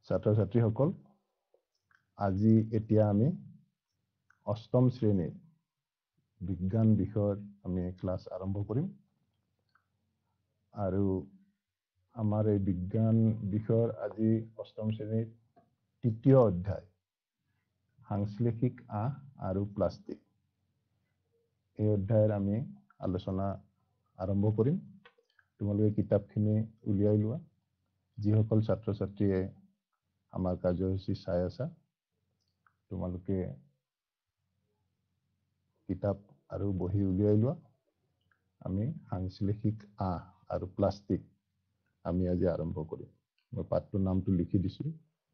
ছাত্ৰ-ছাত্ৰীসকল, আজি এতিয়া আমি অষ্টম শ্ৰেণীৰ বিজ্ঞান বিষয়ৰ আমি ক্লাছ আৰম্ভ কৰিম। আৰু আমাৰ এই বিজ্ঞান বিষয়ৰ আজি অষ্টম শ্ৰেণীৰ তৃতীয় অধ্যায়, সাংশ্লেষিক আঁহ আৰু প্লাষ্টিক। এই অধ্যায়ৰ আমি আলোচনা আৰম্ভ কৰিম। তোমালোকে কিতাপখিনি উলিয়াই লোৱা। যিসকল ছাত্ৰ-ছাত্ৰীয়ে আমাৰ কাৰ্যসূচী চাই আছা, তোমালোকে কিতাপ আৰু বহি উলিয়াই লোৱা। আমি সাংশ্লেষিক আঁহ আৰু প্লাষ্টিক আমি আজি আৰম্ভ কৰিম। মই পাঠটোৰ নামটো লিখি দিছোঁ।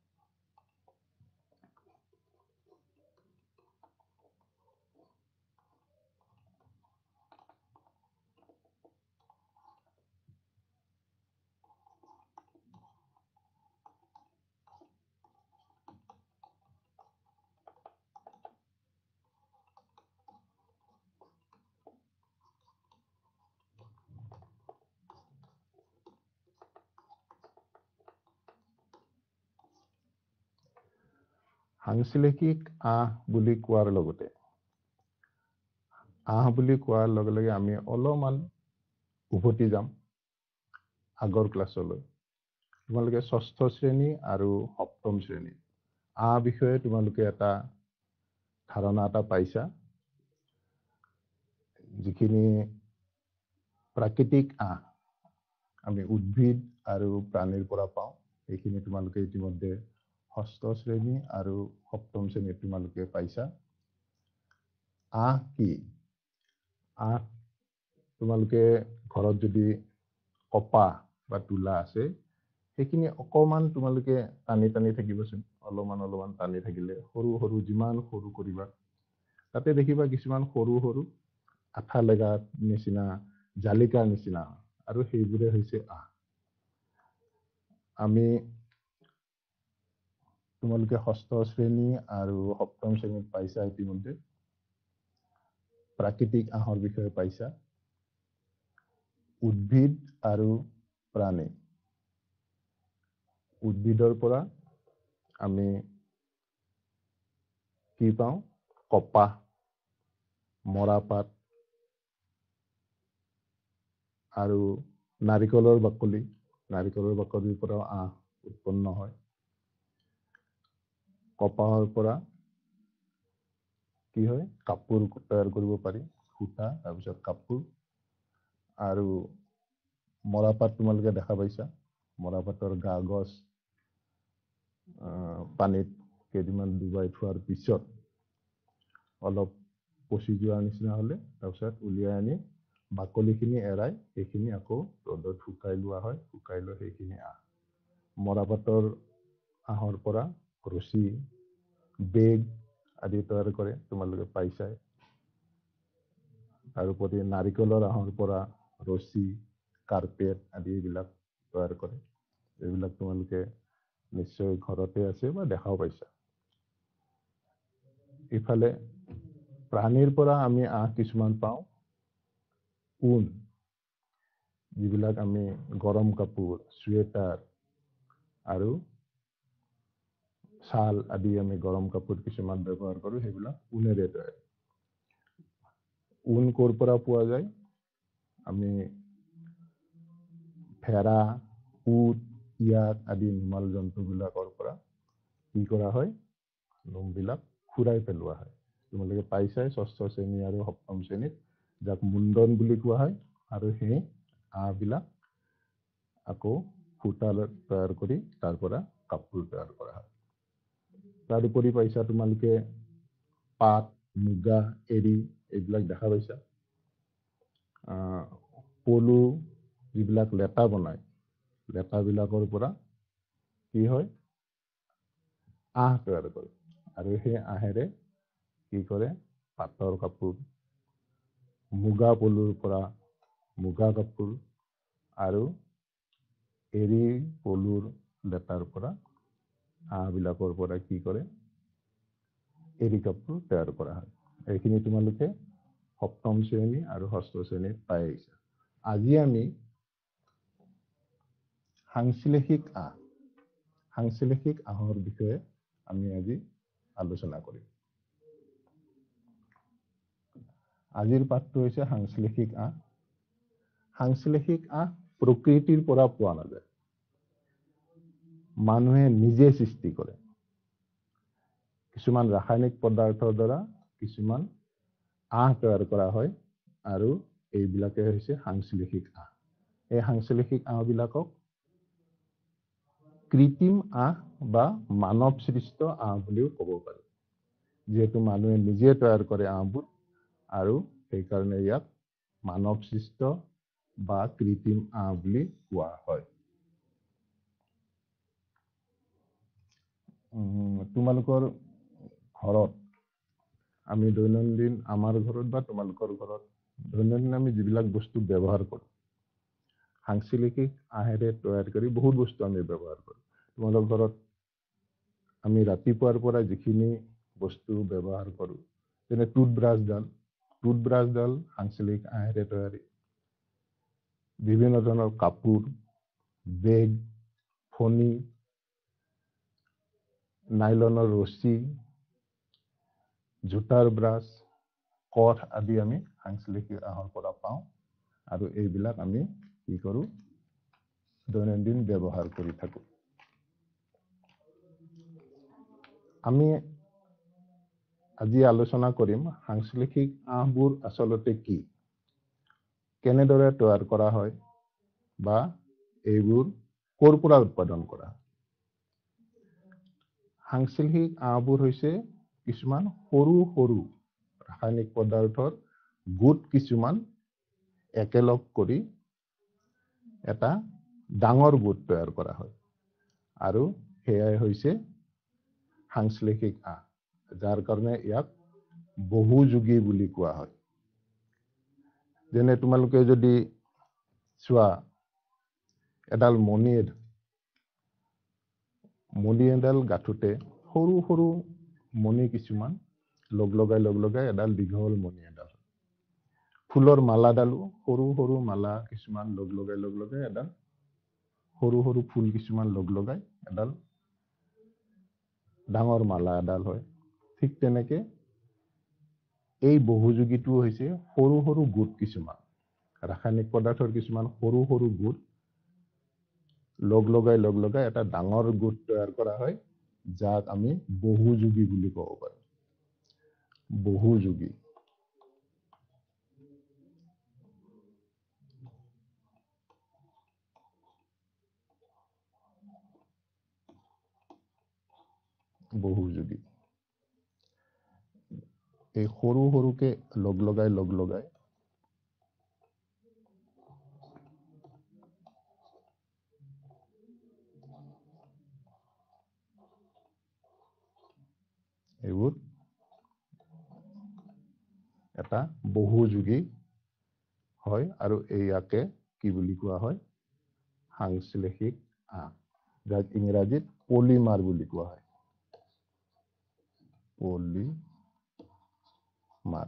সাংশ্লেষিক আঁহ বুলি কোৱাৰ লগতে আমি অলপমান উভতি যাম আগৰ ক্লাছলৈ। তোমালোকে ষষ্ঠ শ্ৰেণী আৰু সপ্তম শ্ৰেণী আঁহ বিষয়ে তোমালোকে এটা ধাৰণা এটা পাইছা। যিখিনি প্ৰাকৃতিক আঁহ আমি উদ্ভিদ আৰু প্ৰাণীৰ পৰা পাওঁ, সেইখিনি তোমালোকে ইতিমধ্যে ষষ্ঠ শ্ৰেণী আৰু সপ্তম শ্ৰেণীত তোমালোকে পাইছা। আঁহ কি? আঁহ তোমালোকে ঘৰত যদি কপাহ বা তুলা আছে, সেইখিনি অকণমান তোমালোকে টানি থাকিবচোন। অলপমান টানি থাকিলে সৰু যিমান সৰু কৰিবা, তাতে দেখিবা কিছুমান সৰু আঠা লগা নিচিনা, জালিকাৰ নিচিনা, আৰু সেইবোৰে হৈছে আঁহ। আমি তোমালোকে ষষ্ঠ শ্ৰেণী আৰু সপ্তম শ্ৰেণীত পাইছা ইতিমধ্যে। প্ৰাকৃতিক আঁহৰ বিষয়ে পাইছা। উদ্ভিদ আৰু প্ৰাণী। উদ্ভিদৰ পৰা আমি কি পাওঁ? কপাহ, মৰাপাট আৰু নাৰিকলৰ বাকলি। নাৰিকলৰ বাকলিৰ পৰাও আঁহ উৎপন্ন হয়। কপাহৰ পৰা কি হয়? কাপোৰ তৈয়াৰ কৰিব পাৰি। সূতা, তাৰপিছত কাপোৰ। আৰু মৰাপাট তোমালোকে দেখা পাইছা। মৰাপাটৰ গা গছ পানীত কেইদিনমান ডুবাই থোৱাৰ পিছত অলপ পচি যোৱাৰ নিচিনা হ'লে তাৰপিছত উলিয়াই আনি বাকলিখিনি এৰাই সেইখিনি আকৌ ৰ'দত শুকাই লোৱা হয়। শুকাই লৈ সেইখিনি আঁহ। মৰাপাটৰ আঁহৰ পৰা ৰছী, বেগ আদি তৈয়াৰ কৰে, তোমালোকে পাইছাই। তাৰোপৰি নাৰিকলৰ আঁহৰ পৰা ৰছী, কাৰ্পেট আদি এইবিলাক তৈয়াৰ কৰে। এইবিলাক তোমালোকে নিশ্চয় ঘৰতে আছে বা দেখাও পাইছা। ইফালে প্ৰাণীৰ পৰা আমি আঁহ কিছুমান পাওঁ। ঊণ, যিবিলাক আমি গৰম কাপোৰ, চুৱেটাৰ আৰু ছাল আদি আমি গৰম কাপোৰ কিছুমান ব্যৱহাৰ কৰোঁ, সেইবিলাক ঊণেৰে তৈয়াৰ। ঊণ ক'ৰ পৰা পোৱা যায়? আমি ভেড়া, উট, ইয়াক আদি নিৰ্মাল জন্তুবিলাকৰ পৰা কি কৰা হয়? নোমবিলাক খুৰাই পেলোৱা হয়। তোমালোকে পাইছাই ষষ্ঠ শ্ৰেণী আৰু সপ্তম শ্ৰেণীত, যাক মুণ্ডন বুলি কোৱা হয়। আৰু সেই আঁহবিলাক আকৌ সূতা তৈয়াৰ কৰি তাৰ পৰা কাপোৰ তৈয়াৰ কৰা হয়। তাৰোপৰি পাইছা তোমালোকে পাট, মুগা, এৰী এইবিলাক দেখা পাইছা। পলু, যিবিলাক লেটা বনায়, লেটাবিলাকৰ পৰা কি হয়? আঁহ তৈয়াৰ কৰে। আৰু সেই আঁহেৰে কি কৰে? পাটৰ কাপোৰ, মুগা পলুৰ পৰা মুগা কাপোৰ, আৰু এৰী পলুৰ লেটাৰ পৰা আঁহবিলাকৰ পৰা কি কৰে? এৰী কাপোৰ তৈয়াৰ কৰা হয়। এইখিনি তোমালোকে সপ্তম শ্ৰেণী আৰু ষষ্ঠ শ্ৰেণীত পাই আহিছা। আজি আমি সাংশ্লেষিক আঁহ সাংশ্লেষিক আঁহৰ বিষয়ে আমি আজি আলোচনা কৰিম। আজিৰ পাঠটো হৈছে সাংশ্লেষিক আঁহ। সাংশ্লেষিক আঁহ প্ৰকৃতিৰ পৰা পোৱা নাযায়, মানুহে নিজে সৃষ্টি কৰে। কিছুমান ৰাসায়নিক পদাৰ্থৰ দ্বাৰা কিছুমান আঁহ তৈয়াৰ কৰা হয় আৰু এইবিলাকে হৈছে সাংশ্লেষিক আঁহ। এই সাংশ্লেষিক আঁহবিলাকক কৃত্ৰিম আঁহ বা মানৱ সৃষ্ট আঁহ বুলিও ক'ব পাৰি, যিহেতু মানুহে নিজে তৈয়াৰ কৰে আঁহবোৰ আৰু সেইকাৰণে ইয়াক মানৱ সৃষ্ট বা কৃত্ৰিম আঁহ বুলি কোৱা হয়। তোমালোকৰ ঘৰত আমি দৈনন্দিন আমাৰ ঘৰত বা তোমালোকৰ ঘৰত দৈনন্দিন আমি যিবিলাক বস্তু ব্যৱহাৰ কৰোঁ, সাংশ্লেষিক আঁহেৰে তৈয়াৰ কৰি বহুত বস্তু আমি ব্যৱহাৰ কৰোঁ। তোমালোকৰ ঘৰত আমি ৰাতিপুৱাৰ পৰা যিখিনি বস্তু ব্যৱহাৰ কৰোঁ, যেনে টুথব্ৰাছডাল সাংশ্লেষিক আঁহেৰে তৈয়াৰী। বিভিন্ন ধৰণৰ কাপোৰ, বেগ, ফণি, নাইলনৰ ৰছী, জোতাৰ ব্ৰাছ, কঠ আদি আমি সাংশ্লেষিক আঁহৰ পৰা পাওঁ আৰু এইবিলাক আমি কি কৰোঁ, দৈনন্দিন ব্যৱহাৰ কৰি থাকোঁ। আমি আজি আলোচনা কৰিম সাংশ্লেষিক আঁহবোৰ আচলতে কি, কেনেদৰে তৈয়াৰ কৰা হয় বা এইবোৰ ক'ৰ পৰা উৎপাদন কৰা হয়। সাংশ্লেষিক আঁহবোৰ হৈছে কিছুমান সৰু সৰু ৰাসায়নিক পদাৰ্থৰ গোট কিছুমান একেলগ কৰি এটা ডাঙৰ গোট তৈয়াৰ কৰা হয় আৰু সেয়াই হৈছে সাংশ্লেষিক আঁহ, যাৰ কাৰণে ইয়াক বহুযোগী বুলি কোৱা হয়। যেনে তোমালোকে যদি চোৱা, এডাল মণি এডাল গাঁঠোতে সৰু সৰু মণি কিছুমান লগ লগাই এডাল দীঘল মণি এডাল। ফুলৰ মালাডালো সৰু সৰু মালা কিছুমান লগ লগাই এডাল সৰু সৰু ফুল কিছুমান লগ লগাই এডাল ডাঙৰ মালা এডাল হয়। ঠিক তেনেকে এই বহুযোগীটো হৈছে সৰু সৰু গোট কিছুমান, ৰাসায়নিক পদাৰ্থৰ কিছুমান সৰু সৰু গোট লগ লগাই এটা ডাঙৰ গোট তৈয়াৰ কৰা হয়, যাক আমি বহুযোগী বুলি ক'ব পাৰোঁ। বহুযোগী। বহুযোগী। এই সৰু সৰুকে লগ লগাই এইবোৰ এটা বহুযোগী হয় আৰু ইয়াকে কি বুলি কোৱা হয়, সাংশ্লেষিক আঁহ, যাক ইংৰাজীত পলিমাৰ বুলি কোৱা হয়। পলিমাৰ।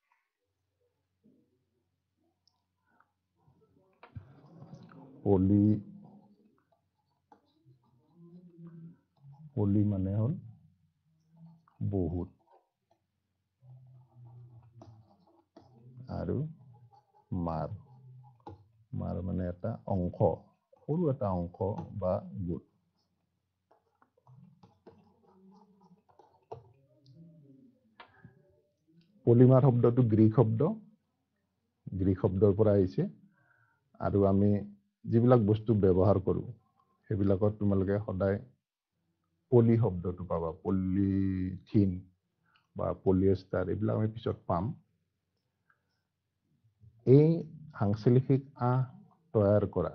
পলি মানে হ'ল বহুত আৰু মাৰ মানে এটা অংশ, সৰু এটা অংশ বা গোট। পলিমাৰ শব্দটো গ্ৰীক শব্দৰ পৰা আহিছে আৰু আমি যিবিলাক বস্তু ব্যৱহাৰ কৰোঁ সেইবিলাকত তোমালোকে সদায় পলি শব্দটো পাবা, পলিথিন বা পলিয়েষ্টাৰ, এইবিলাক আমি পিছত পাম। এই সাংশ্লেষিক আঁহ তৈয়াৰ কৰা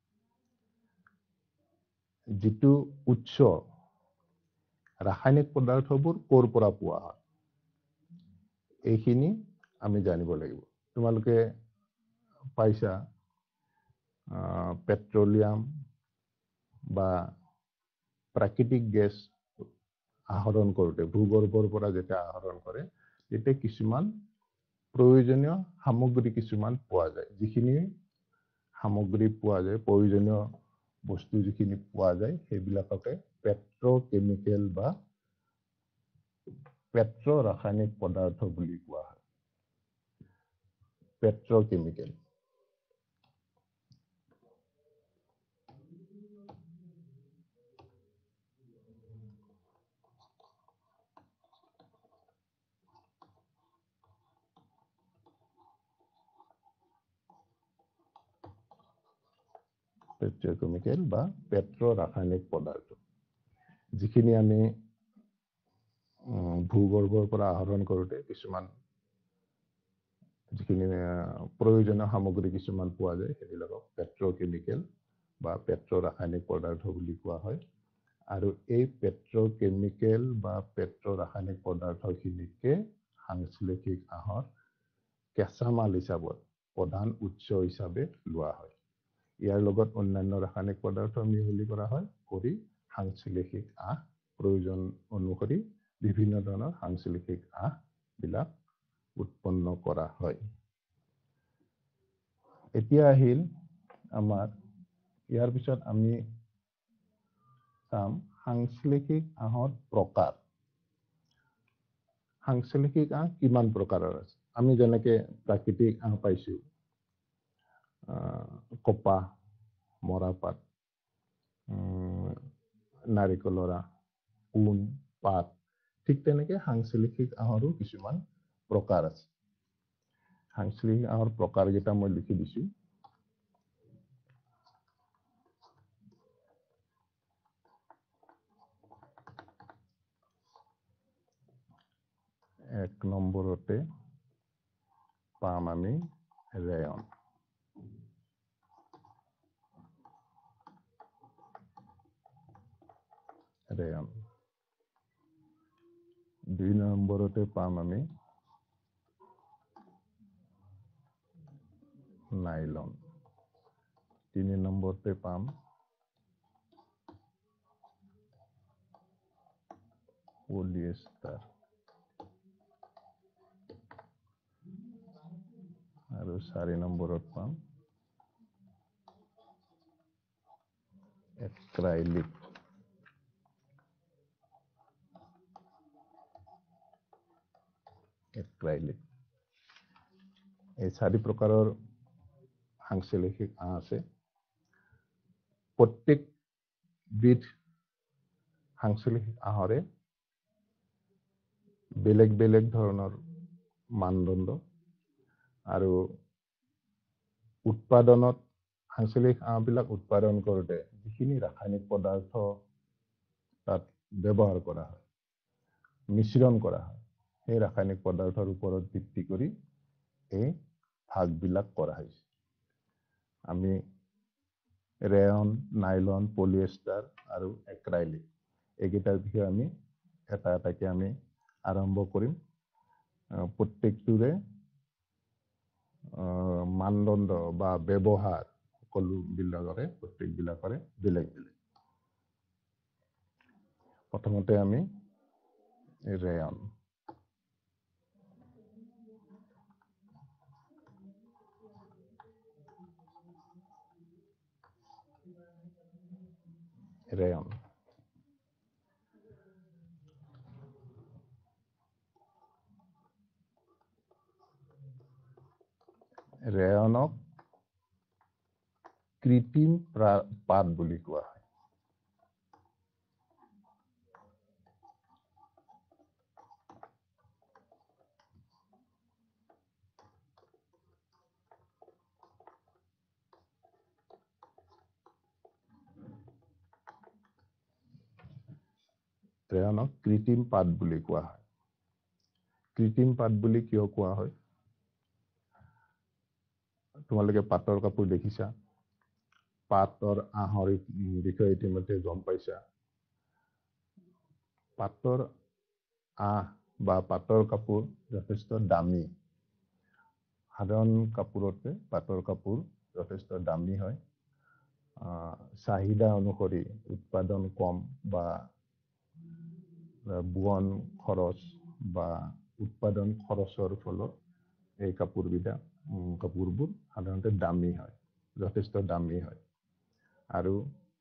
যিটো উৎস, ৰাসায়নিক পদাৰ্থবোৰ ক'ৰ পৰা পোৱা হয়, এইখিনি আমি জানিব লাগিব। তোমালোকে পাইছা পেট্ৰলিয়াম বা প্ৰাকৃতিক গেছ আহৰণ কৰোঁতে, ভূগৰ্ভৰ পৰা যেতিয়া আহৰণ কৰে, তেতিয়া কিছুমান প্ৰয়োজনীয় সামগ্ৰী কিছুমান পোৱা যায়। যিখিনি সামগ্ৰী পোৱা যায়, প্ৰয়োজনীয় বস্তু যিখিনি পোৱা যায় সেইবিলাককে পেট্ৰকেমিকেল বা পেট্ৰ ৰাসায়নিক পদাৰ্থ বুলি কোৱা হয়। পেট্ৰকেমিকেল। পেট্ৰকেমিকেল বা পেট্ৰ ৰাসায়নিক পদাৰ্থ যিখিনি আমি ভূগৰ্ভৰ পৰা আহৰণ কৰোঁতে কিছুমান যিখিনি প্ৰয়োজনীয় সামগ্ৰী কিছুমান পোৱা যায় সেইবিলাকক পেট্ৰকেমিকেল বা পেট্ৰ ৰাসায়নিক পদাৰ্থ বুলি কোৱা হয়। আৰু এই পেট্ৰকেমিকেল বা পেট্ৰ ৰাসায়নিক পদাৰ্থখিনিকে সাংশ্লেষিক আহৰ কেঁচা মাল হিচাপত প্ৰধান উৎস হিচাপে লোৱা হয়। ইয়াৰ লগত অন্যান্য ৰাসায়নিক পদাৰ্থ মিহলি কৰা হয় কৰি সাংশ্লেষিক আহ প্ৰয়োজন অনুসৰি বিভিন্ন ধৰণৰ সাংশ্লেষিক আহবিলাক উৎপন্ন কৰা হয়। এতিয়া আহিল আমাৰ ইয়াৰ পিছত আমি চাম সাংশ্লেষিক আহৰ প্ৰকাৰ। সাংশ্লেষিক আহ কিমান প্ৰকাৰৰ আছে? আমি যেনেকে প্ৰাকৃতিক আহ পাইছো, কপাহ, মৰাপাট, নাৰিকলৰ আহ, ঊণ, পাট, ঠিক তেনেকে সাংশ্লেষিক আহৰো কিছুমান প্ৰকাৰ আছে। সাংশ্লেষিক আহৰ প্ৰকাৰ কেইটা মই লিখি দিছো। এক নম্বৰতে পাম আমি ৰেয়ন। ৰেয়ন। ২ নম্বৰতে পাম আমি নাইলন। ৩ নম্বৰতে পাম পলিয়েষ্টাৰ। আৰু ৪ নম্বৰত পাম এক্ৰাইলিক। এই ৪ প্ৰকাৰৰ সাংশ্লেষিক আহ আছে। প্ৰত্যেকবিধ সাংশ্লেষিক আহৰে বেলেগ বেলেগ ধৰণৰ মানদণ্ড আৰু উৎপাদনত সাংশ্লেষিক আহবিলাক উৎপাদন কৰোঁতে যিখিনি ৰাসায়নিক পদাৰ্থ তাত ব্যৱহাৰ কৰা হয়, মিশ্ৰণ কৰা হয়, সেই ৰাসায়নিক পদাৰ্থৰ ওপৰত ভিত্তি কৰি এই ভাগবিলাক কৰা হৈছে। আমি ৰেয়ন, নাইলন, পলিয়েষ্টাৰ আৰু এক্ৰাইলিক এইকেইটাৰ বিষয়ে আমি এটা এটাকে আমি আৰম্ভ কৰিম। প্ৰত্যেকটোৰে মানদণ্ড বা ব্যৱহাৰ সকলোবিলাকৰে প্ৰত্যেকবিলাকৰে বেলেগ বেলেগ। প্ৰথমতে আমি ৰেয়ন। ৰেয়ন। ৰেয়নক কৃত্ৰিম পাট বুলি কোৱা হয়। ৰেয়নক কৃত্ৰিম পাট বুলি কোৱা হয়। কৃত্ৰিম পাট বুলি কিয় কোৱা হয়? তোমালোকে পাটৰ কাপোৰ দেখিছা, পাটৰ আহৰ বিষয়ে ইতিমধ্যে গম পাইছা। পাটৰ আহ বা পাটৰ কাপোৰ যথেষ্ট দামী। সাধাৰণ কাপোৰতকৈ পাটৰ কাপোৰ যথেষ্ট দামী হয়। চাহিদা অনুসৰি উৎপাদন কম বা বোৱন খৰচ বা উৎপাদন খৰচৰ ফলত এই কাপোৰবোৰ সাধাৰণতে দামী হয়, যথেষ্ট দামী হয়। আৰু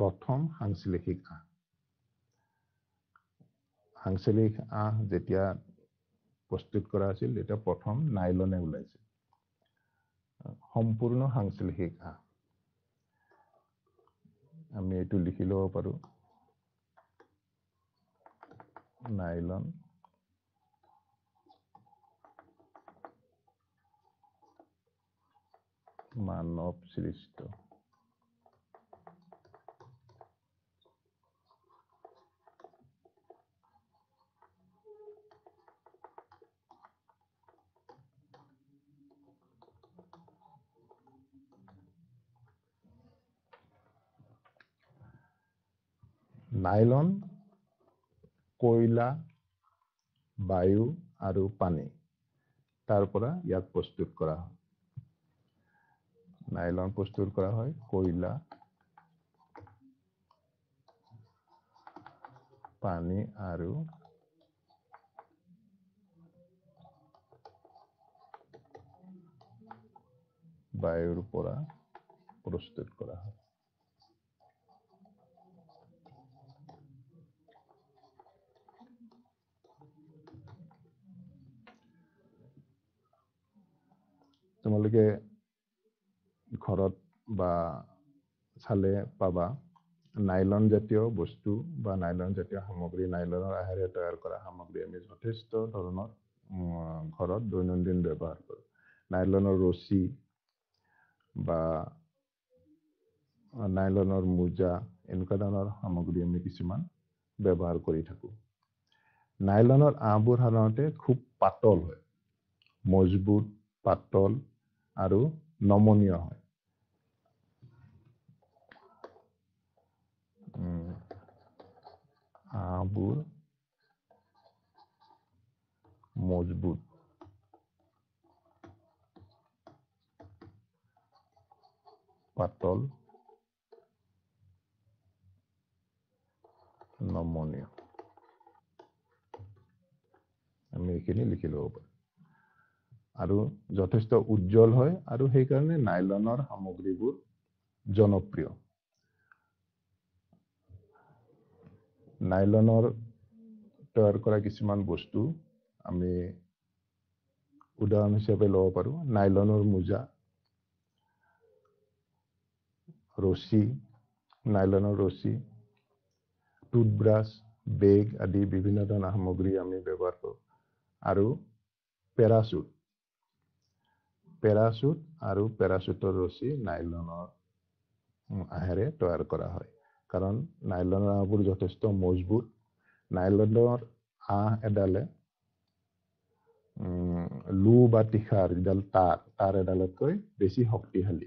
প্ৰথম সাংশ্লেষিক আঁহ। সাংশ্লেষিক আঁহ যেতিয়া প্ৰস্তুত কৰা আছিল তেতিয়া প্ৰথম নাইলনে ওলাইছিল। সম্পূৰ্ণ সাংশ্লেষিক আঁহ আমি এইটো লিখি ল'ব পাৰো। নাইলন মানৱ সৃষ্ট। নাইলন কয়লা, বায়ু আৰু পানী তাৰ পৰা ইয়াক প্ৰস্তুত কৰা হয়। নাইলন প্ৰস্তুত কৰা হয় কয়লা, পানী আৰু বায়ুৰ পৰা প্ৰস্তুত কৰা হয়। তোমালোকে ঘৰত বা চালে পাবা নাইলন জাতীয় বস্তু বা নাইলন জাতীয় সামগ্ৰী, নাইলনৰ আহেৰে তৈয়াৰ কৰা সামগ্ৰী আমি যথেষ্ট ধৰণৰ ঘৰত দৈনন্দিন ব্যৱহাৰ কৰোঁ। নাইলনৰ ৰছী বা নাইলনৰ মোজা এনেকুৱা ধৰণৰ সামগ্ৰী আমি কিছুমান ব্যৱহাৰ কৰি থাকোঁ। নাইলনৰ আঁহবোৰ সাধাৰণতে খুব পাতল হয়, মজবুত, পাতল আৰু নমনীয় হয়। আঁহবোৰ মজবুত, পাতল, নমনীয়। আমি এইখিনি লিখি ল'ব পাৰোঁ। আৰু যথেষ্ট উজ্জ্বল হয় আৰু সেইকাৰণে নাইলনৰ সামগ্ৰীবোৰ জনপ্ৰিয়। নাইলনৰ তৈয়াৰ কৰা কিছুমান বস্তু আমি উদাহৰণ হিচাপে ল'ব পাৰোঁ। নাইলনৰ মোজা, ৰছী, নাইলনৰ ৰছী, টুথব্ৰাছ, বেগ আদি বিভিন্ন ধৰণৰ সামগ্ৰী আমি ব্যৱহাৰ কৰোঁ। আৰু পেৰাচুট আৰু পেৰাচুটৰ ৰছী নাইলনৰ আহেৰে তৈয়াৰ কৰা হয়। কাৰণ নাইলনৰ আঁহবোৰ যথেষ্ট মজবুত। নাইলনৰ আঁহ এডালে লো বা তীখাৰ যিডাল তাঁৰ এডালতকৈ বেছি শক্তিশালী।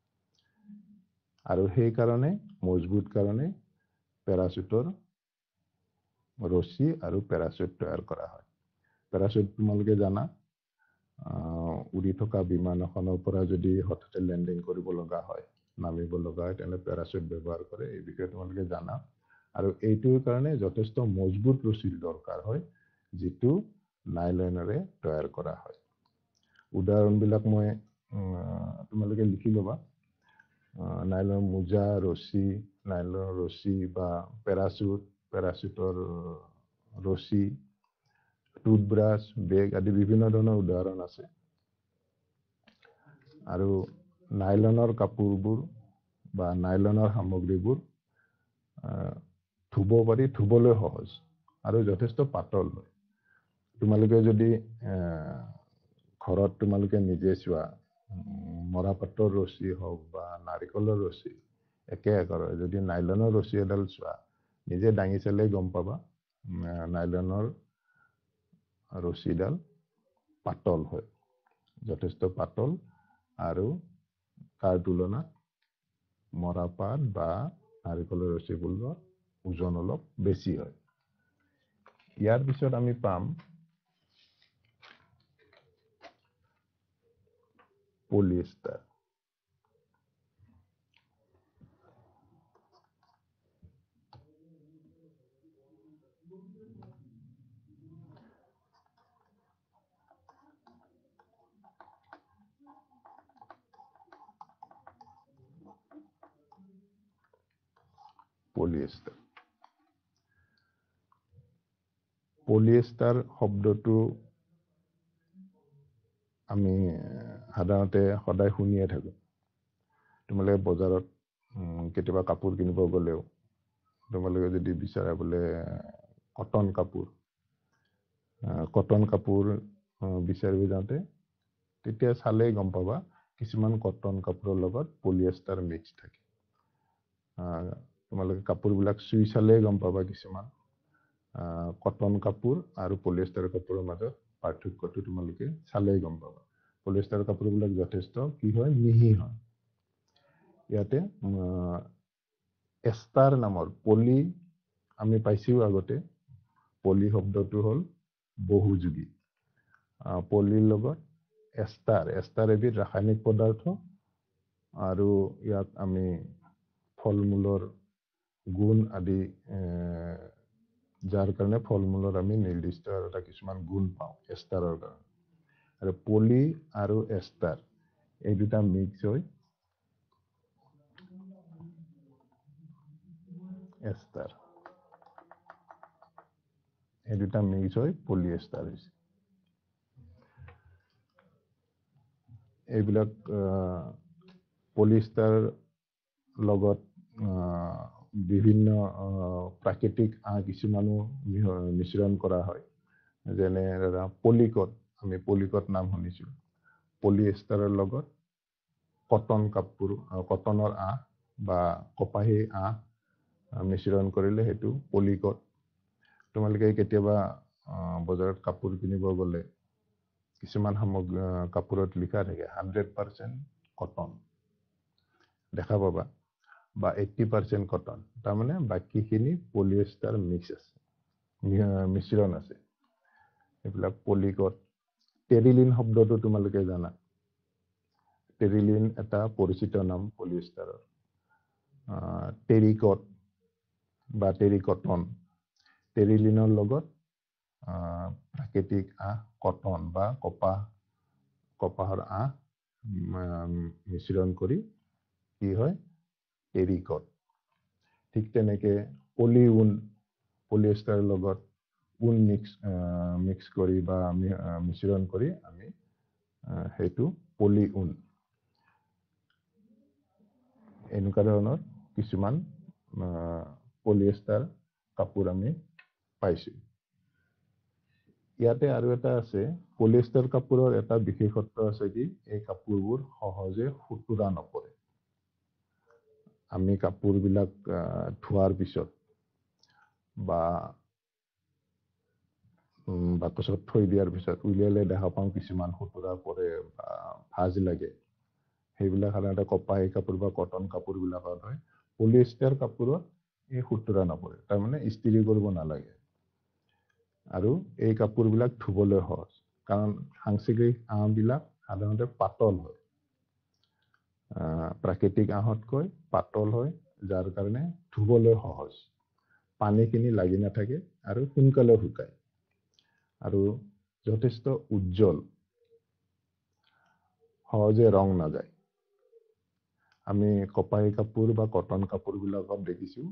আৰু সেইকাৰণে মজবুত কাৰণে পেৰাচুটৰ ৰছী আৰু পেৰাচুট তৈয়াৰ কৰা হয়। পেৰাচুট তোমালোকে জানা, উৰি থকা বিমান এখনৰ পৰা যদি হঠাতে লেণ্ডিং কৰিব লগা হয়, নামিব লগা হয়, তেনেহ'লে পেৰাচুট ব্যৱহাৰ কৰে। এই বিষয়ে তোমালোকে জানা। আৰু এইটোৰ কাৰণে যথেষ্ট মজবুত ৰছীৰ দৰকাৰ হয়, যিটো নাইলনেৰে তৈয়াৰ কৰা হয়। উদাহৰণবিলাক মই তোমালোকে লিখি ল'বা। নাইলনৰ মোজা, ৰছী, নাইলনৰ ৰছী বা পেৰাচুটৰ ৰছী, টুথব্ৰাছ, বেগ আদি বিভিন্ন ধৰণৰ উদাহৰণ আছে। আৰু নাইলনৰ কাপোৰবোৰ বা নাইলনৰ সামগ্ৰীবোৰ ধুব পাৰি, ধুবলৈ সহজ আৰু যথেষ্ট পাতল হয়। তোমালোকে যদি ঘৰত তোমালোকে নিজে চোৱা, মৰাপাটৰ ৰছী হওক বা নাৰিকলৰ ৰছী একে আকাৰৰ, যদি নাইলনৰ ৰছী এডাল চোৱা, নিজে দাঙি চালেই গম পাবা নাইলনৰ ৰছীডাল পাতল হয়, যথেষ্ট পাতল। আৰু তাৰ তুলনাত মৰাপাট বা নাৰিকলৰ ৰছীবোৰৰ ওজন অলপ বেছি হয়। ইয়াৰ পিছত আমি পাম পলিয়েষ্টাৰ। পলিয়েষ্টাৰ। পলিয়েষ্টাৰ শব্দটো আমি সাধাৰণতে সদায় শুনিয়ে থাকো। তোমালোকে বজাৰত কেতিয়াবা কাপোৰ কিনিব গ'লেও তোমালোকে যদি বিচাৰা বোলে কটন কাপোৰ বিচাৰিব যাওঁতে তেতিয়া চালেই গম পাবা কিছুমান কটন কাপোৰৰ লগত পলিয়েষ্টাৰ মিক্স থাকে। তোমালোকে কাপোৰবিলাক চুই চালেই গম পাবা কিছুমান কটন কাপোৰ আৰু পলিয়েষ্টাৰ কাপোৰৰ মাজত পাৰ্থক্যটো তোমালোকে চালেই গম পাবা। পলিয়েষ্টাৰ কাপোৰবিলাক যথেষ্ট কি হয়, মিহি হয়। ইয়াতে এষ্টাৰ নামৰ পলি আমি পাইছোঁ আগতে। পলি শব্দটো হ'ল বহুযোগী। পলিৰ লগত এষ্টাৰ এবিধ ৰাসায়নিক পদাৰ্থ, আৰু ইয়াত আমি ফল মূলৰ গুণ আদি যাৰ কাৰণে ফল মূলৰ আমি নিৰ্দিষ্ট এটা কিছুমান গুণ পাওঁ এষ্টাৰৰ কাৰণে। আৰু পলি আৰু এষ্টাৰ এই দুটা মিক্স হৈ এষ্টাৰ, এই দুটা মিক্স হৈ পলিয়েষ্টাৰ হৈছে। এইবিলাক পলিয়েষ্টাৰ লগত বিভিন্ন প্ৰাকৃতিক কিছুমানো মিশ্ৰণ কৰা হয়। যেনে পলিকট, আমি পলিকট নাম শুনিছোঁ। পলিয়েষ্টাৰৰ লগত কটনৰ আঁহ বা কপাহী আঁহ মিশ্ৰণ কৰিলে সেইটো পলিকট। তোমালোকে কেতিয়াবা বজাৰত কাপোৰ কিনিব গ'লে কিছুমান কাপোৰত লিখা থাকে 100% কটন দেখা পাবা, বা 80% কটন, তাৰমানে বাকীখিনি পলিয়েষ্টাৰ মিশ্ৰণ আছে। এইবিলাক পলিকট। টেৰিলিন শব্দটো তোমালোকে জানা। টেৰিলিন এটা পৰিচিত নাম পলিয়েষ্টাৰৰ। টেৰিকট বা টেৰিকটন, টেৰিলিনৰ লগত প্ৰাকৃতিক আঁহ কটন বা কপাহৰ আঁহ মিশ্ৰণ কৰি কি হয়, টেৰিকট। ঠিক তেনেকে পলিয়েষ্টাৰৰ লগত উল মিক্স কৰি বা মিশ্ৰণ কৰি আমি সেইটো পলিউল। এনেকুৱা ধৰণৰ কিছুমান পলিয়েষ্টাৰ কাপোৰ আমি পাইছোঁ। ইয়াতে আৰু এটা আছে, পলিয়েষ্টাৰ কাপোৰৰ এটা বিশেষত্ব আছে কি এই কাপোৰবোৰ সহজে সুতুৰা নপৰে। আমি কাপোৰবিলাক ধোৱাৰ পিছত বা বাকচত থৈ দিয়াৰ পিছত উলিয়ালে দেখা পাওঁ কিছুমান সুতুৰা পৰে বা ভাঁজ লাগে। সেইবিলাক সাধাৰণতে কপাহী কাপোৰ বা কটন কাপোৰবিলাকত হয়। পলিয়েষ্টাৰ কাপোৰত এই সুতুৰা নপৰে, তাৰমানে ইস্ত্ৰি কৰিব নালাগে। আৰু এই কাপোৰবিলাক ধুবলৈ সহজ, কাৰণ সাংষ্কৃতিক আঁহবিলাক সাধাৰণতে পাতল হয়, প্ৰাকৃতিক আঁহতকৈ পাতল হয়, যাৰ কাৰণে ধুবলৈ সহজ, পানীখিনি লাগি নাথাকে আৰু সোনকালে শুকায়, আৰু যথেষ্ট উজ্জ্বল, সহজে ৰং নাযায়। আমি কপাহী কাপোৰ বা কটন কাপোৰবিলাকত দেখিছোঁ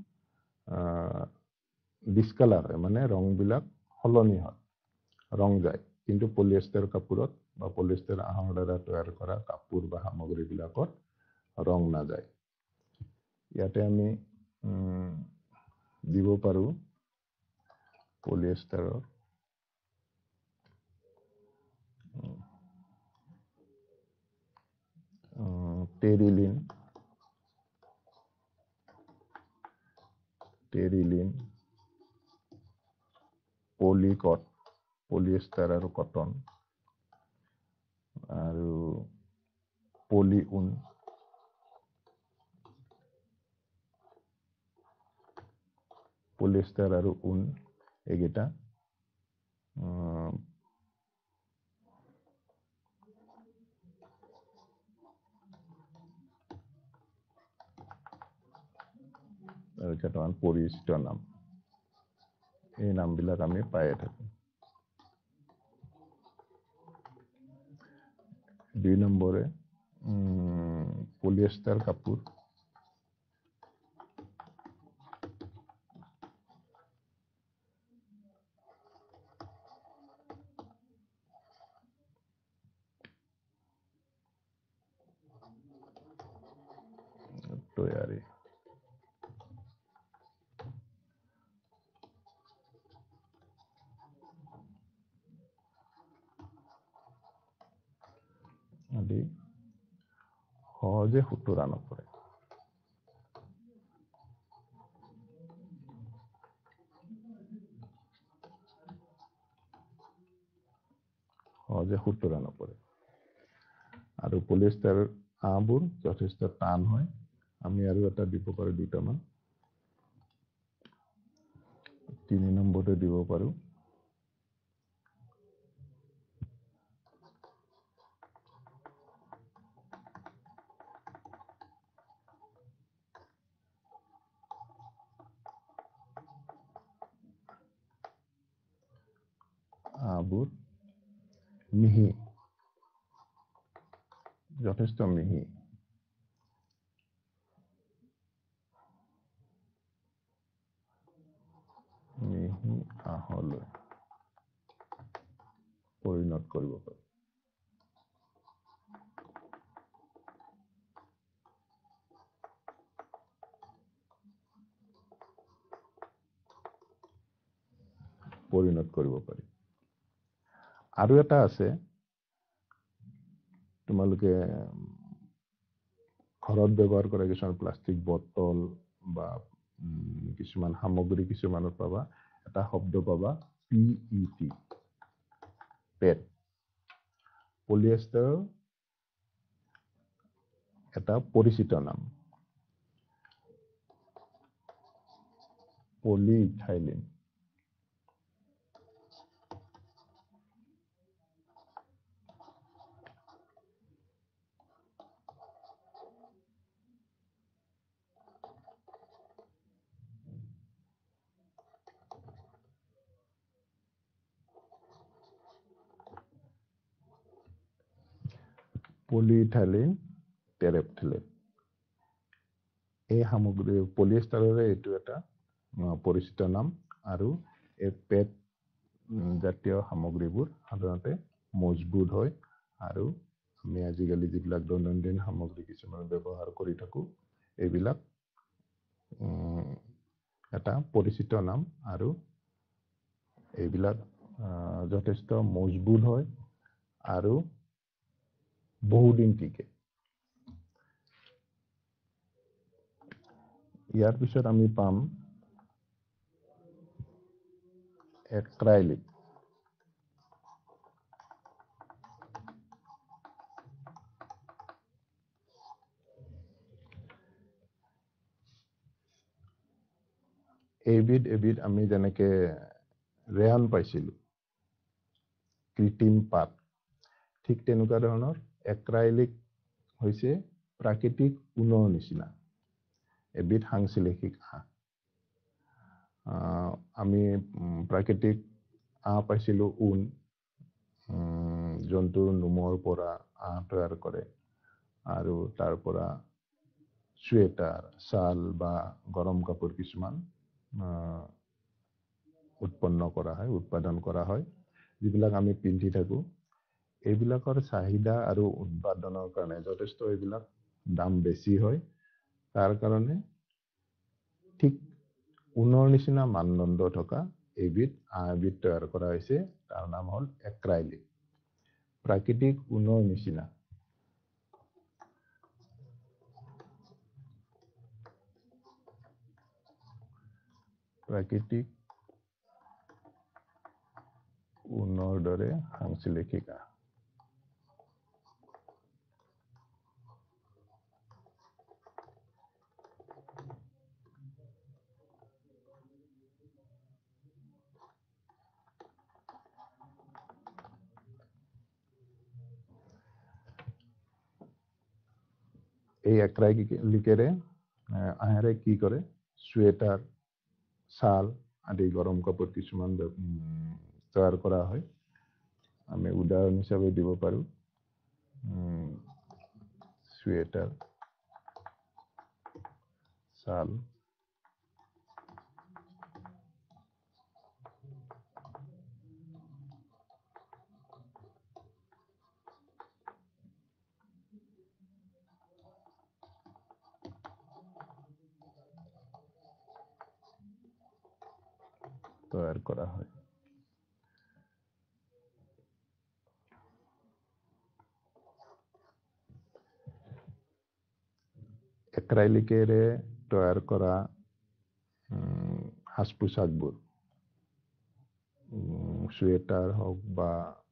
ডিছকালাৰ হয়, মানে ৰংবিলাক সলনি হয়, ৰং যায়। কিন্তু পলিয়েষ্টাৰ কাপোৰত বা পলিয়েষ্টাৰ আঁহৰ দ্বাৰা তৈয়াৰ কৰা কাপোৰ বা সামগ্ৰীবিলাকত ৰং নাযায়। ইয়াতে আমি দিব পাৰোঁ পলিয়েষ্টাৰৰ টেৰিলিন, পলিকট, পলিয়েষ্টাৰ আৰু কটন, আৰু পলিউল, পলিয়েষ্টাৰ আৰু উল, এইকেইটা কেইটামান পৰিচিত নাম। এই নামবিলাক আমি পায়ে থাকোঁ। 2 নম্বৰে পলিয়েষ্টাৰ কাপোৰ তৈয়াৰী। আদি সহজে সুতুৰা নপৰে। সহজে সুতুৰা নপৰে। আৰু পলিয়েষ্টাৰ আঁহবোৰ যথেষ্ট টান হয়। আমি আৰু এটা দিব পাৰোঁ, দুটামান। 3 নম্বৰতে দিব পাৰোঁ। আঁহবোৰ মিহি, যথেষ্ট মিহি। মিহি আঁহলৈ পৰিণত কৰিব পাৰি। আৰু এটা আছে, তোমালোকে ঘৰত ব্যৱহাৰ কৰা কিছুমান প্লাষ্টিক বটল বা কিছুমান সামগ্ৰী কিছুমানত পাবা, এটা শব্দ পাবা, PET, পেট। পলিয়েষ্টাৰ এটা পৰিচিত নাম। পলিইথাইলিন। Polyethylene terephthalate. এই সামগ্ৰী পলিয়েষ্টাৰৰে এইটো এটা পৰিচিত নাম। আৰু এই পেট জাতীয় সামগ্ৰীবোৰ সাধাৰণতে মজবুত হয়। আৰু আমি আজিকালি যিবিলাক দৈনন্দিন সামগ্ৰী কিছুমান ব্যৱহাৰ কৰি থাকোঁ, এইবিলাক এটা পৰিচিত নাম। আৰু এইবিলাক যথেষ্ট মজবুত হয় আৰু বহুদিন টিকে। ইয়াৰ পিছত আমি পাম এক্ৰাইলিক। এবিধ আমি যেনেকে ৰেহান পাইছিলোঁ, কৃত্ৰিম পাত, ঠিক তেনেকুৱা ধৰণৰ এক্ৰাইলিক হৈছে প্ৰাকৃতিক ঊণৰ নিচিনা এবিধ সাংশ্লেষিক আঁহ। আমি প্ৰাকৃতিক আঁহ পাইছিলোঁ ঊণ, জন্তুৰ নোমৰ পৰা আঁহ তৈয়াৰ কৰে। আৰু তাৰ পৰা চুৱেটাৰ, ছাল বা গৰম কাপোৰ কিছুমান উৎপাদন কৰা হয়, যিবিলাক আমি পিন্ধি থাকোঁ। এইবিলাকৰ চাহিদা আৰু উৎপাদনৰ কাৰণে যথেষ্ট এইবিলাক দাম বেছি হয়। তাৰ কাৰণে ঠিক ঊণৰ নিচিনা মানদণ্ড থকা এবিধ তৈয়াৰ কৰা হৈছে। তাৰ নাম হ'ল এক্ৰাইলিক। প্ৰাকৃতিক ঊণৰ নিচিনা। প্ৰাকৃতিক ঊণৰ দৰে সাংশ্লেষিক আঁহ। এই এক্ৰাইলিকেৰে আঁহেৰে কি কৰে, চুৱেটাৰ, ছাল আদি গৰম কাপোৰ কিছুমান তৈয়াৰ কৰা হয়। আমি উদাহৰণ হিচাপে দিব পাৰোঁ চুৱেটাৰ, ছাল, তৈয়াৰ কৰা হয়। এক্ৰাইলিকেৰে তৈয়াৰ কৰা সাজ পোছাকবোৰ, চুৱেটাৰ হওক বা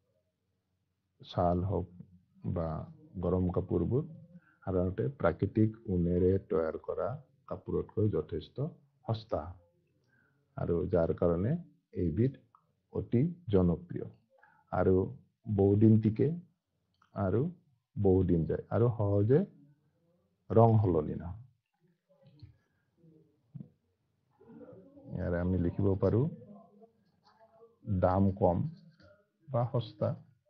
শাল হওক বা গৰম কাপোৰবোৰ সাধাৰণতে প্ৰাকৃতিক ঊণেৰে তৈয়াৰ কৰা কাপোৰতকৈ যথেষ্ট সস্তা আৰু যাৰ কাৰণে এইবিধ অতি জনপ্ৰিয় আৰু বহুদিন টিকে আৰু বহুদিন যায় আৰু সহজে ৰং সলনি নহয়। ইয়াৰে আমি লিখিব পাৰোঁ দাম কম বা সস্তা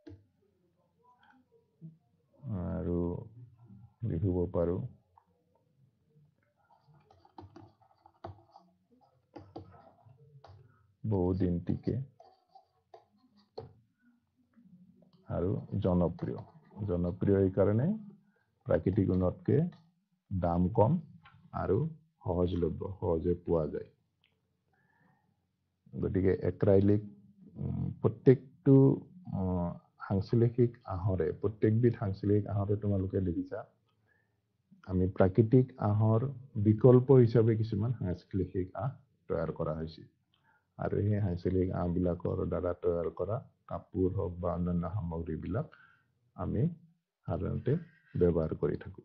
আৰু লিখিব পাৰোঁ বহুদিন টিকে আৰু জনপ্ৰিয় এই কাৰণে প্ৰাকৃতিক ঊণতকে দাম কম আৰু সহজলভ্য, সহজে পোৱা যায়। গতিকে এক্ৰাইলিক প্ৰত্যেকটো সাংশ্লেষিক আঁহৰে, প্ৰত্যেকবিধ সাংশ্লেষিক আঁহৰে তোমালোকে দেখিছা আমি প্ৰাকৃতিক আঁহৰ বিকল্প হিচাপে কিছুমান সাংশ্লেষিক আঁহ তৈয়াৰ কৰা হৈছিল আৰু সেই সাংশ্লেষিক আঁহবিলাকৰ দ্বাৰা তৈয়াৰ কৰা কাপোৰ হওক বা অন্যান্য সামগ্ৰীবিলাক আমি সাধাৰণতে ব্যৱহাৰ কৰি থাকোঁ।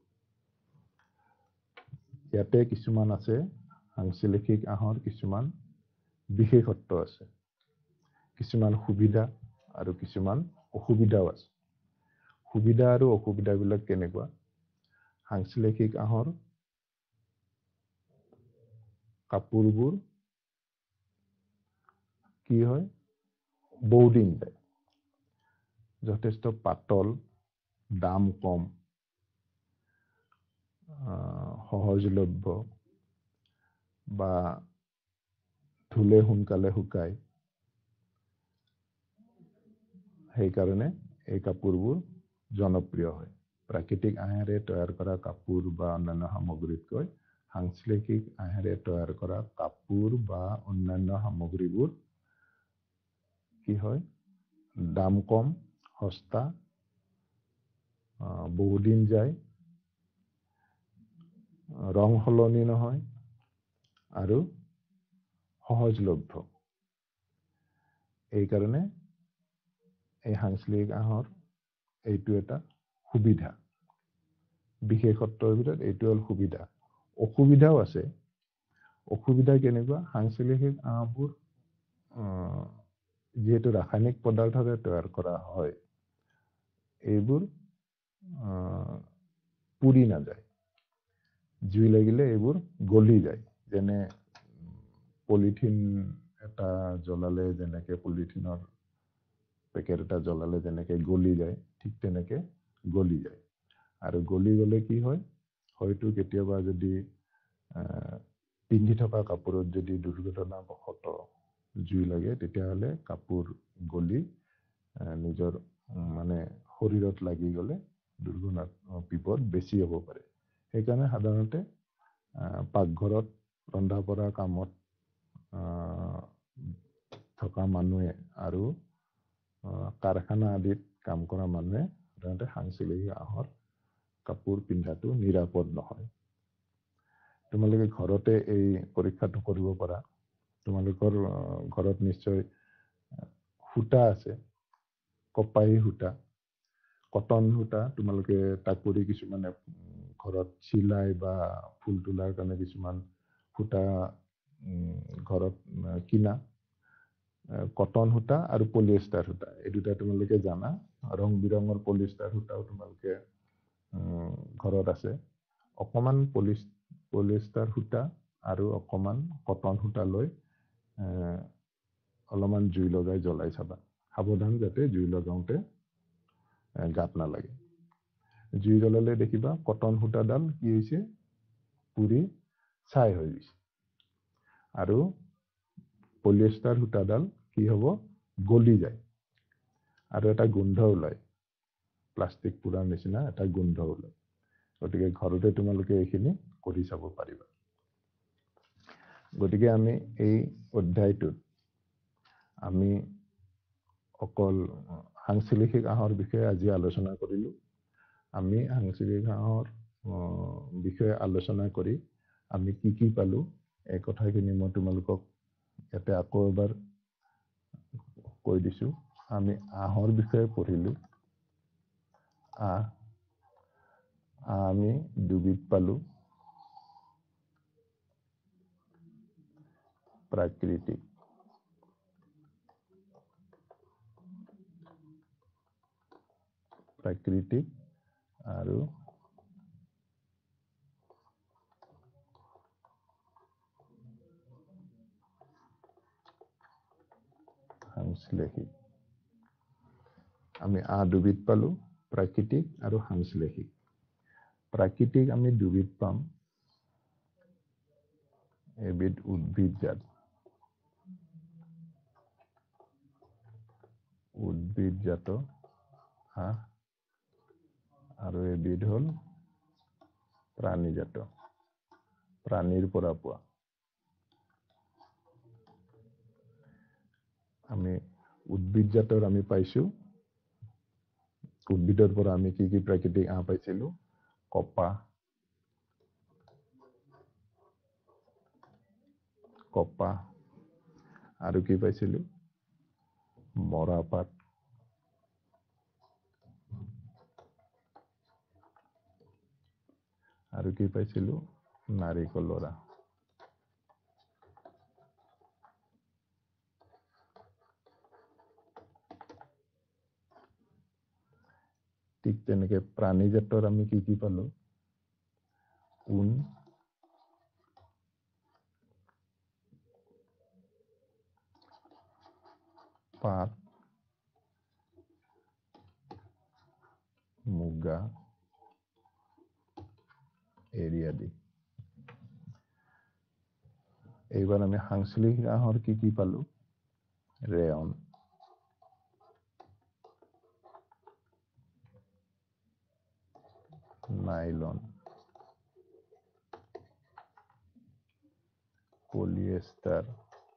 ইয়াতে কিছুমান আছে সাংশ্লেষিক আঁহৰ কিছুমান বিশেষত্ব আছে, কিছুমান সুবিধা আৰু কিছুমান অসুবিধাও আছে। সুবিধা আৰু অসুবিধাবিলাক কেনেকুৱা? সাংশ্লেষিক আঁহৰ কাপোৰবোৰ কি হয়, বহুদিন যায়, যথেষ্ট পাতল, দাম কম, সহজলভ্য বা ধুলে সোনকালে শুকায়। সেইকাৰণে এই কাপোৰবোৰ জনপ্ৰিয় হয়। প্ৰাকৃতিক আঁহেৰে তৈয়াৰ কৰা কাপোৰ বা অন্যান্য সামগ্ৰীতকৈ সাংশ্লেষিক আঁহেৰে তৈয়াৰ কৰা কাপোৰ বা অন্যান্য সামগ্ৰীবোৰ কি হয়, দাম কম, সস্তা, বহুদিন যায়, ৰং সলনি নহয় আৰু সহজলভ্য। এইকাৰণে এই সাংশ্লেষিক আঁহৰ এইটো এটা সুবিধা। বিশেষত্বৰ ভিতৰত এইটো হ'ল সুবিধা। অসুবিধাও আছে। অসুবিধা কেনেকুৱা? সাংশ্লেষিক আঁহবোৰ যিহেতু ৰাসায়নিক পদাৰ্থৰে তৈয়াৰ কৰা হয়, এইবোৰ পুৰি নাযায়। জুই লাগিলে এইবোৰ গলি যায়। যেনে পলিথিন এটা জ্বলালে যেনেকে পলিথিনৰ পেকেট এটা জ্বলালে যেনেকে গলি যায়, ঠিক তেনেকে গলি যায়। আৰু গলি গলে কি হয়, হয়তো কেতিয়াবা যদি পিন্ধি থকা কাপোৰত যদি দুৰ্ঘটনাবশতঃ জুই লাগে, তেতিয়াহ'লে কাপোৰ গলি নিজৰ মানে শৰীৰত লাগি গ'লে দুৰ্ঘটনাৰ বিপদ বেছি হ'ব পাৰে। সেইকাৰণে সাধাৰণতে পাকঘৰত ৰন্ধা বঢ়া কামত থকা মানুহে আৰু কাৰখানা আদিত কাম কৰা মানুহে সাধাৰণতে সাংশ্লেষিক আঁহৰ কাপোৰ পিন্ধাটো নিৰাপদ নহয়। তোমালোকে ঘৰতে এই পৰীক্ষাটো কৰিব পাৰা। তোমালোকৰ ঘৰত নিশ্চয় সূতা আছে, কপাহী সূতা, কটন সূতা। তোমালোকে তাকৰি কিছুমানে ঘৰত চিলাই বা ফুল তোলাৰ কাৰণে কিছুমান সূতা ঘৰত কিনা। কটন সূতা আৰু পলিয়েষ্টাৰ সূতা, এই দুটা তোমালোকে জানা। ৰং বিৰঙৰ পলিয়েষ্টাৰ সূতাও তোমালোকে ঘৰত আছে। অকণমান পলিয়েষ্টাৰ সূতা আৰু অকণমান কটন সূতা লৈ অলপমান জুই লগাই জ্বলাই চাবা। সাৱধান যাতে জুই লগাওঁতে গাত নালাগে। জুই জ্বলালে দেখিবা কটন সূতাডাল কি হৈছে, পুৰি ছাই হৈ গৈছে। আৰু পলিয়েষ্টাৰ সূতাডাল কি হ'ব, গলি যায় আৰু এটা গোন্ধ ওলায়, প্লাষ্টিক পুৰাৰ নিচিনা এটা গোন্ধ ওলায়। গতিকে ঘৰতে তোমালোকে এইখিনি কৰি চাব পাৰিবা। গতিকে আমি এই অধ্যায়টোত আমি অকল সাংশ্লেষিক আঁহৰ বিষয়ে আজি আলোচনা কৰিলোঁ। আমি সাংশ্লেষিক আঁহৰ বিষয়ে আলোচনা কৰি আমি কি পালোঁ এই কথাখিনি মই তোমালোকক ইয়াতে আকৌ এবাৰ কৈ দিছোঁ। আমি আঁহৰ বিষয়ে পঢ়িলোঁ। আঁহ আমি দুবিধ পালোঁ, প্ৰাকৃতিক আৰু সাংশ্লেষিক। আমি আঁহ দুবিধ পালোঁ, প্ৰাকৃতিক আৰু সাংশ্লেষিক। প্ৰাকৃতিক আমি দুবিধ পাম, এবিধ উদ্ভিদজাত আঁহ আৰু এবিধ হ'ল প্ৰাণীজাত, প্ৰাণীৰ পৰা পোৱা। আমি উদ্ভিদজাতৰ আমি পাইছোঁ, উদ্ভিদৰ পৰা আমি কি প্ৰাকৃতিক আঁহ পাইছিলোঁ? কপাহ, আৰু কি পাইছিলোঁ? মৰাপাট, আৰু কি পাইছিলোঁ? নাৰিকলৰা। ঠিক তেনেকে প্ৰাণীজাতৰ আমি কি পালোঁ? ঊণ, পাট, মুগা, এৰী আদি। এইবাৰ আমি সাংশ্লেষিক আঁহৰ কি পালোঁ? Rayon, nylon, polyester,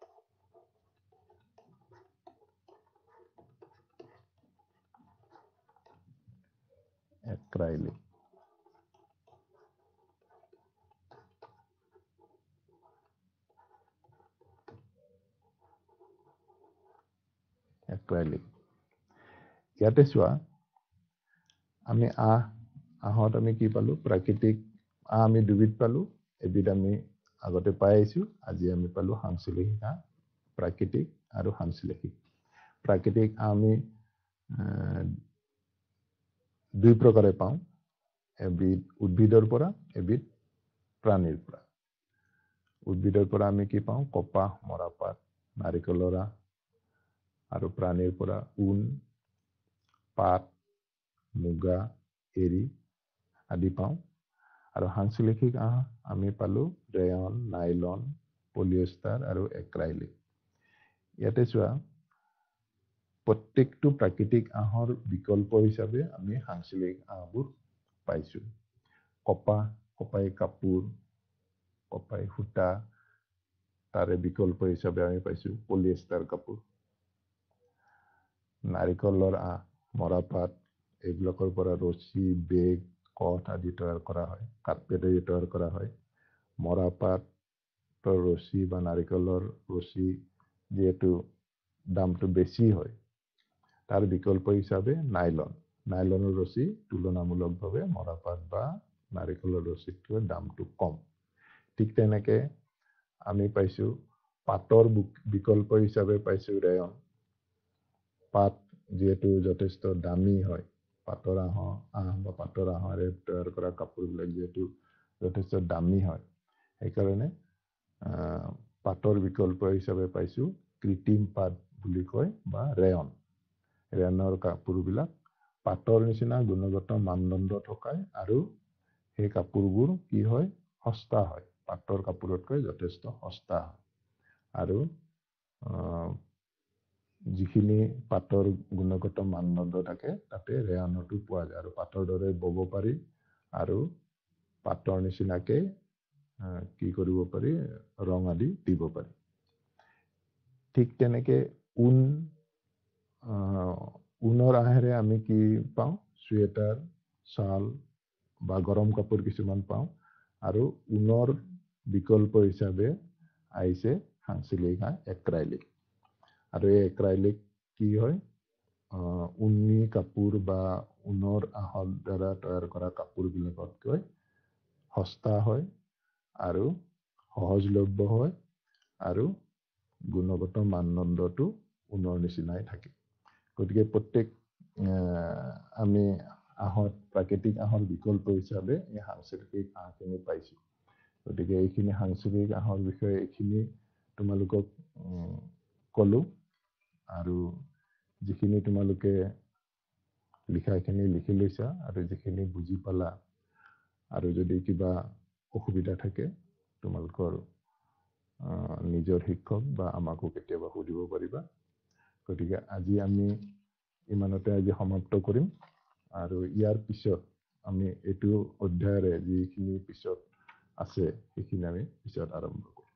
acrylic. ইয়াতে চোৱা, আমি আঁহত আমি কি পালোঁ? প্ৰাকৃতিক আঁহ আমি দুবিধ পালোঁ, এবিধ আমি আগতে পাই আহিছোঁ, আজি আমি পালোঁ সাংশ্লেষিক আঁহ, প্ৰাকৃতিক আৰু সাংশ্লেষিক। প্ৰাকৃতিক আঁহ আমি দুই প্ৰকাৰে পাওঁ, এবিধ উদ্ভিদৰ পৰা, এবিধ প্ৰাণীৰ পৰা। উদ্ভিদৰ পৰা আমি কি পাওঁ? কপাহ, মৰাপাট, নাৰিকলৰা, আৰু প্ৰাণীৰ পৰা ঊণ, পাট, মুগা, এৰী আদি পাওঁ। আৰু সাংশ্লেষিক আঁহ আমি পালোঁ ৰেয়ন, নাইলন, পলিয়েষ্টাৰ আৰু এক্ৰাইলিক। ইয়াতে চোৱা, প্ৰত্যেকটো প্ৰাকৃতিক আঁহৰ বিকল্প হিচাপে আমি সাংশ্লেষিক আঁহবোৰ পাইছোঁ। কপাহী কাপোৰ, কপাহী সূতা, তাৰে বিকল্প হিচাপে আমি পাইছোঁ পলিয়েষ্টাৰ কাপোৰ। নাৰিকলৰ আঁহ, মৰাপাট, এইবিলাকৰ পৰা ৰছী, বেগ, কঠ আদি তৈয়াৰ কৰা হয়, কাৰ্পেট আদি তৈয়াৰ কৰা হয়। মৰাপাটৰ ৰছী বা নাৰিকলৰ ৰছী যিহেতু দামটো বেছি হয়, তাৰ বিকল্প হিচাপে নাইলনৰ ৰছী তুলনামূলকভাৱে মৰাপাট বা নাৰিকলৰ ৰছীতকৈ দামটো কম। ঠিক তেনেকে আমি পাইছোঁ পাটৰ বিকল্প হিচাপে পাইছোঁ ৰেয়ন। পাট যিহেতু যথেষ্ট দামী হয়, পাটৰ আঁহ বা পাটৰ আঁহৰে তৈয়াৰ কৰা কাপোৰবিলাক যিহেতু যথেষ্ট দামী হয়, সেইকাৰণে পাটৰ বিকল্প হিচাপে পাইছোঁ কৃত্ৰিম পাট বুলি কয় বা ৰেয়ন। ৰেয়নৰ কাপোৰবিলাক পাটৰ নিচিনা গুণগত মানদণ্ড থকায় আৰু সেই কাপোৰবোৰ কি হয়? সস্তা হয়, পাটৰ কাপোৰতকৈ যথেষ্ট সস্তা হয়। আৰু যিখিনি পাটৰ গুণগত মানদণ্ড থাকে তাতে ৰেয়নতো পোৱা যায়, আৰু পাটৰ দৰে বব পাৰি আৰু পাটৰ নিচিনাকে কি কৰিব পাৰি? ৰং আদি দিব পাৰি। ঠিক তেনেকে ঊন ঊণৰ আহেৰে আমি কি পাওঁ? চুৱেটাৰ, শাল বা গৰম কাপোৰ কিছুমান পাওঁ। আৰু ঊণৰ বিকল্প হিচাপে আহিছে হাংসিলিকা এক্ৰাইলিক। আৰু এই এক্ৰাইলিক কি হয়? ঊণী কাপোৰ বা ঊণৰ আহৰ দ্বাৰা তৈয়াৰ কৰা কাপোৰবিলাকতকৈ সস্তা হয় আৰু সহজলভ্য হয় আৰু গুণগত মানদণ্ডটো ঊণৰ নিচিনাই থাকে। গতিকে প্ৰত্যেক আমি আহত প্ৰাকৃতিক আহৰ বিকল্প হিচাপে এই সাংস্কৃতিক আহখিনি পাইছোঁ। গতিকে এইখিনি সাংস্কৃতিক আহৰ বিষয়ে এইখিনি তোমালোকক ক'লো। আৰু যিখিনি তোমালোকে লিখাখিনি লিখি লৈছা আৰু যিখিনি বুজি পালা আৰু যদি কিবা অসুবিধা থাকে তোমালোকৰ নিজৰ শিক্ষক বা আমাকো কেতিয়াবা সুধিব পাৰিবা। গতিকে আজি আমি ইমানতে আজি সমাপ্ত কৰিম। আৰু ইয়াৰ পিছত আমি এইটো অধ্যায়ৰে যিখিনি পিছত আছে সেইখিনি আমি পিছত আৰম্ভ কৰিম।